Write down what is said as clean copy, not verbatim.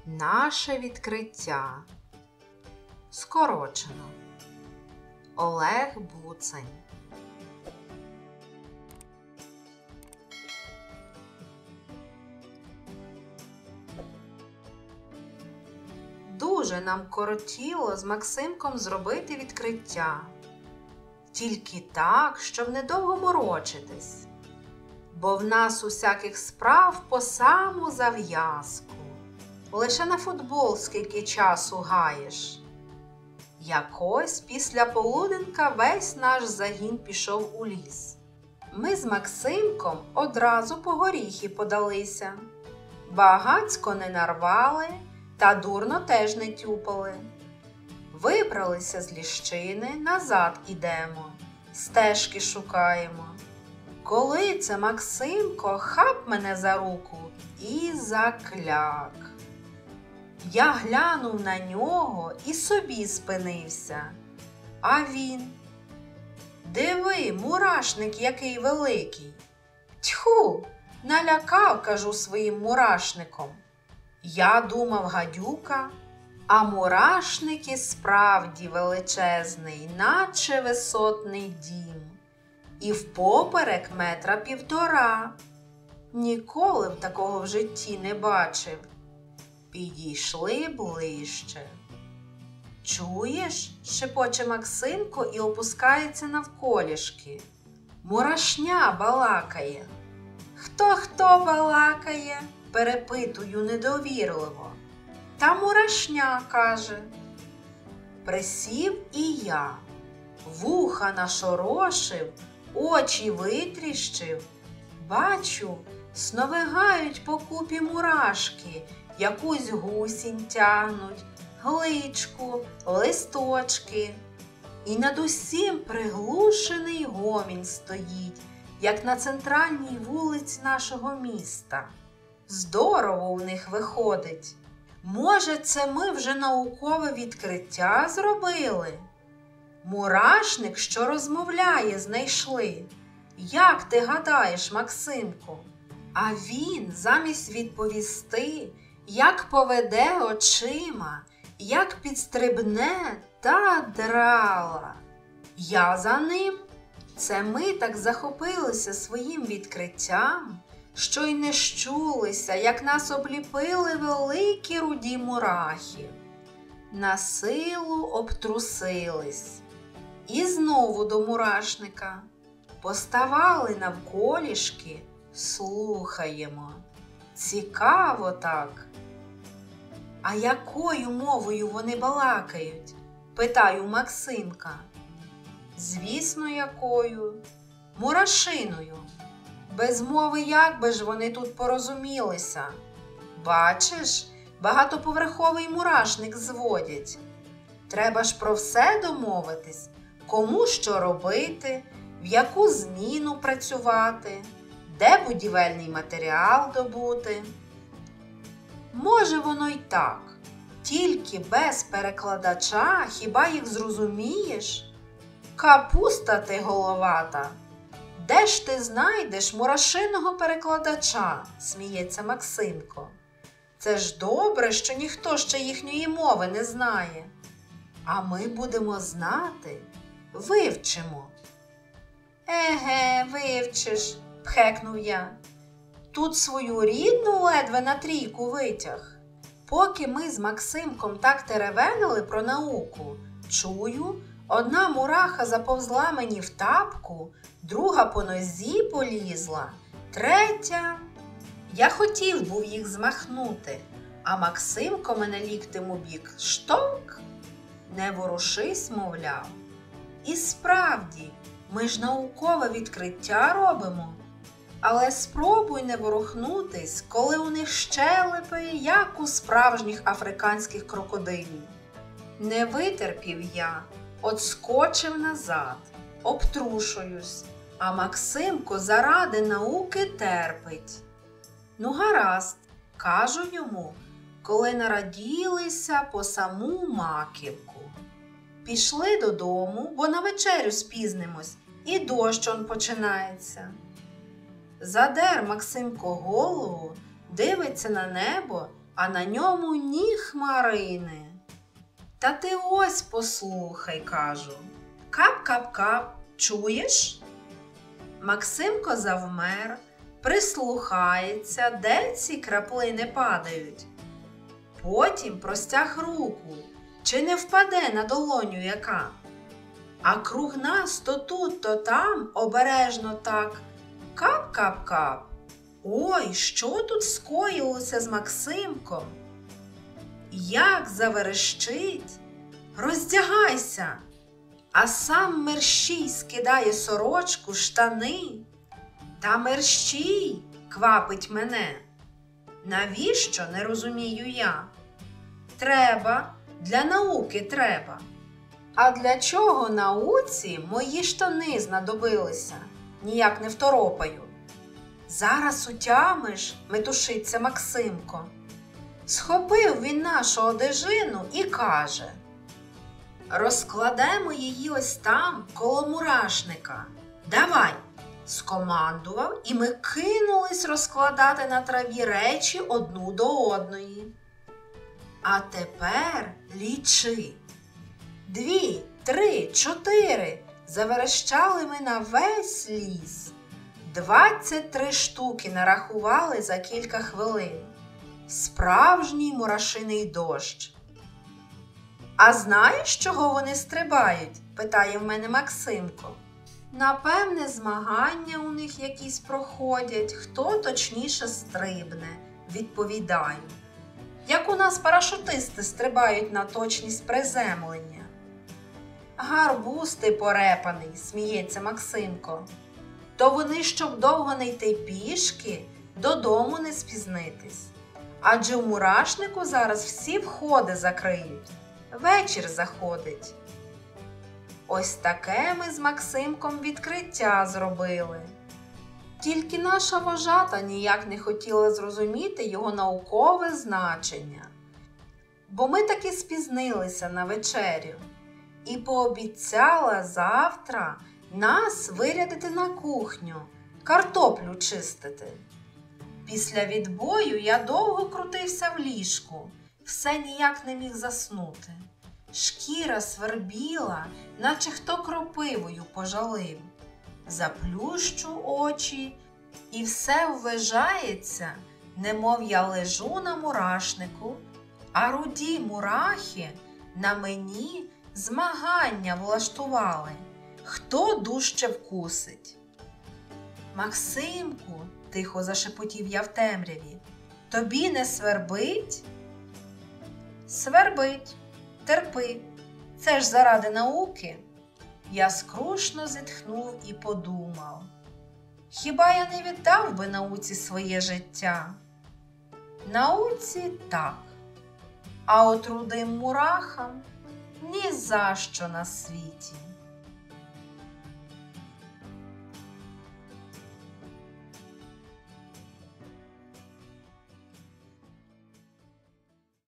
Наше відкриття. Скорочено. Олег Буцень. Дуже нам кортіло з Максимком зробити відкриття. Тільки так, щоб недовго морочитись. Бо в нас усяких справ по саму зав'язку. Лише на футбол скільки часу гаєш. Якось після полуденка весь наш загін пішов у ліс. Ми з Максимком одразу по горіхи подалися. Багацько не нарвали, та дурно теж не тюпали. Вибралися з ліщини, назад ідемо, стежки шукаємо. Коли це Максимко хап мене за руку і закляк. Я глянув на нього і собі спинився. А він: диви, мурашник який великий. Тьху, налякав, кажу, своїм мурашником. Я думав гадюка, а мурашник і справді величезний, наче висотний дім. І впоперек 1,5 метра. Ніколи б такого в житті не бачив. Підійшли ближче. Чуєш? Шепоче Максимко і опускається навколішки. Мурашня балакає. Хто балакає? Перепитую недовірливо. Та мурашня, каже. Присів і я. Вуха нашорошив, очі витріщив. Бачу, сновигають по купі мурашки, якусь гусінь тягнуть, гличку, листочки. І над усім приглушений гомін стоїть, як на центральній вулиці нашого міста. Здорово у них виходить. Може, це ми вже наукове відкриття зробили? Мурашник, що розмовляє, знайшли. Як ти гадаєш, Максимку? А він замість відповісти, як поведе очима, як підстрибне, та драла. Я за ним. Це ми так захопилися своїм відкриттям, що й не щулися, як нас обліпили великі руді мурахи. На силу обтрусились. І знову до мурашника. Поставали навколішки, слухаємо. Цікаво так. А якою мовою вони балакають? Питаю Максимка. Звісно, якою? Мурашиною. Без мови як би ж вони тут порозумілися? Бачиш, багатоповерховий мурашник зводять. Треба ж про все домовитись, кому що робити, в яку зміну працювати, де будівельний матеріал добути. Може, воно й так, тільки без перекладача хіба їх зрозумієш? Капуста ти головата! Де ж ти знайдеш мурашиного перекладача? Сміється Максимко. Це ж добре, що ніхто ще їхньої мови не знає. А ми будемо знати, вивчимо. Еге, вивчиш, пхекнув я. Тут свою рідну ледве на 3 витяг. Поки ми з Максимком так теревенили про науку, чую, одна мураха заповзла мені в тапку, друга по нозі полізла, третя. Я хотів був їх змахнути, а Максимко мене ліктем у бік штовк. Не ворушись, мовляв. І справді, ми ж наукове відкриття робимо. Але спробуй не ворухнутись, коли у них щелепи, як у справжніх африканських крокодилів. Не витерпів я, отскочив назад, обтрушуюсь, а Максимко заради науки терпить. Ну гаразд, кажу йому, коли нараділися по саму маківку. Пішли додому, бо на вечерю спізнимось, і дощ он починається. Задер Максимко голову, дивиться на небо а на ньому ні хмарини. Та ти ось послухай, кажу. Кап-кап-кап, чуєш? Максимко завмер, прислухається, де ці краплини падають. Потім простяг руку, чи не впаде на долоню яка. А круг нас то тут, то там обережно так кап-кап-кап. Ой, що тут скоїлося з Максимком? Як заверещить? Роздягайся! А сам мерщій скидає сорочку, штани. Та мерщій квапить мене. Навіщо, не розумію я? Треба, для науки треба. А для чого науці мої штани знадобилися? Ніяк не второпаю. Зараз утямиш, метушиться Максимко. Схопив він нашу одежину і каже: розкладемо її ось там, коло мурашника. Давай, скомандував, і ми кинулись розкладати на траві речі одну до одної. А тепер лічи. 2, 3, 4, заверещали ми на весь ліс. 23 штуки нарахували за кілька хвилин. Справжній мурашиний дощ. А знаєш, чого вони стрибають? Питає в мене Максимко. Напевне, змагання у них якісь проходять, хто точніше стрибне, відповідаю. Як у нас парашутисти стрибають на точність приземлення. Гарбуз ти порепаний, сміється Максимко. То вони, щоб довго не йти пішки, додому не спізнитись. Адже у мурашнику зараз всі входи закриють. Вечір заходить. Ось таке ми з Максимком відкриття зробили. Тільки наша вожата ніяк не хотіла зрозуміти його наукове значення. Бо ми таки спізнилися на вечерю і пообіцяла завтра нас вирядити на кухню, картоплю чистити. Після відбою я довго крутився в ліжку, все ніяк не міг заснути. Шкіра свербіла, наче хто кропивою пожалив. Заплющу очі, і все ввижається, немов я лежу на мурашнику, а руді мурахи на мені змагання влаштували, хто дужче вкусить. Максимку, тихо зашепотів я в темряві, тобі не свербить? Свербить, терпи, це ж заради науки. Я скрушно зітхнув і подумав, хіба я не віддав би науці своє життя? Науці так, а от рудим мурахам ні за що на світі.